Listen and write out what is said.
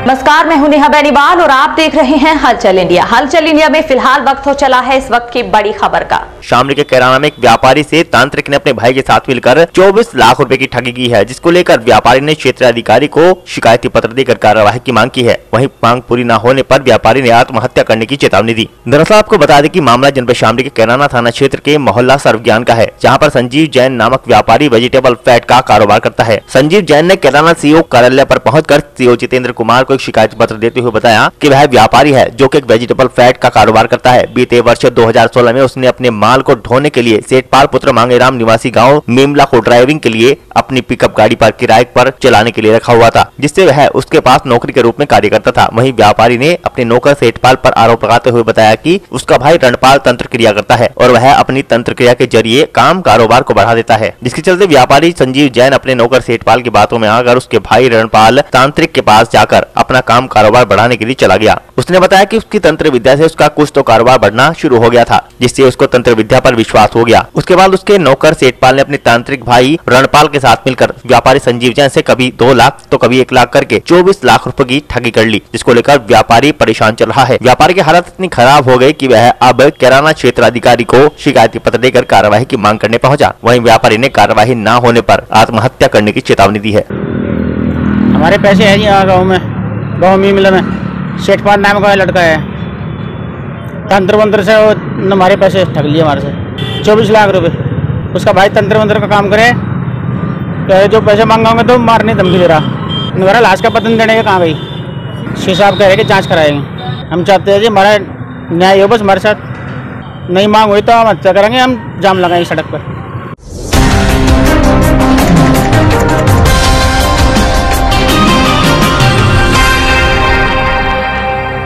नमस्कार, मैं हूं नेहा बेनीवाल और आप देख रहे हैं हलचल इंडिया। हलचल इंडिया में फिलहाल वक्त हो चला है इस वक्त की बड़ी खबर का। शामली के कैराना में एक व्यापारी से तांत्रिक ने अपने भाई के साथ मिलकर 24 लाख रुपए की ठगी की है, जिसको लेकर व्यापारी ने क्षेत्रीय अधिकारी को शिकायती पत्र देकर कार्यवाही की मांग की है। वहीं मांग पूरी न होने पर व्यापारी ने आत्महत्या करने की चेतावनी दी। दरअसल आपको बता दें कि मामला जनपद शामली के कैराना थाना क्षेत्र के मोहल्ला सर्वज्ञान का है, जहाँ पर संजीव जैन नामक व्यापारी वेजिटेबल फैट का कारोबार करता है। संजीव जैन ने कैराना सीओ कार्यालय पर पहुंचकर सीओ जितेंद्र कुमार को एक शिकायत पत्र देते हुए बताया कि वह व्यापारी है जो कि एक वेजिटेबल फैट का कारोबार करता है। बीते वर्ष 2016 में उसने अपने माल को ढोने के लिए सेठपाल पुत्र मांगेराम निवासी गांव मेमला को ड्राइविंग के लिए अपनी पिकअप गाड़ी पर किराए पर चलाने के लिए रखा हुआ था, जिससे वह उसके पास नौकरी के रूप में कार्य करता था। वहीं व्यापारी ने अपने नौकर सेठपाल पर आरोप लगाते हुए बताया कि उसका भाई रणपाल तंत्र क्रिया करता है और वह अपनी तंत्र क्रिया के जरिए काम कारोबार को बढ़ा देता है, जिसके चलते व्यापारी संजीव जैन अपने नौकर सेठपाल की बातों में आकर उसके भाई रणपाल तांत्रिक के पास जाकर अपना काम कारोबार बढ़ाने के लिए चला गया। उसने बताया कि उसकी तंत्र विद्या से उसका कुछ तो कारोबार बढ़ना शुरू हो गया था, जिससे उसको तंत्र विद्या पर विश्वास हो गया। उसके बाद उसके नौकर सेठपाल ने अपने तांत्रिक भाई रणपाल के साथ मिलकर व्यापारी संजीव जैन से कभी 2 लाख तो कभी 1 लाख करके 24 लाख रुपए की ठगी कर ली, जिसको लेकर व्यापारी परेशान चल रहा है। व्यापारी की हालत इतनी खराब हो गई कि वह अब कैराना क्षेत्र अधिकारी को शिकायती पत्र देकर कार्यवाही की मांग करने पहुंचा। वहीं व्यापारी ने कार्यवाही न होने पर आत्महत्या करने की चेतावनी दी है। हमारे पैसे है जी यहाँ गाँव मीमले में सेठपाल नाम का लड़का है, तंत्र मंत्र से हमारे पैसे ठग लिए हमारे से 24 लाख रुपए। उसका भाई तंत्र मंत्र का काम करे, जो पैसे मांगोगे तो मारने धमकी दे रहा। मेरा लाश का पतन देने के कहाँ गई, सी साहब कह रहे कि जांच कराएंगे। हम चाहते हैं जी हमारा न्याय हो, बस हमारे साथ नहीं मांग हुई तो हम हत्या करेंगे, हम जाम लगाएंगे सड़क पर।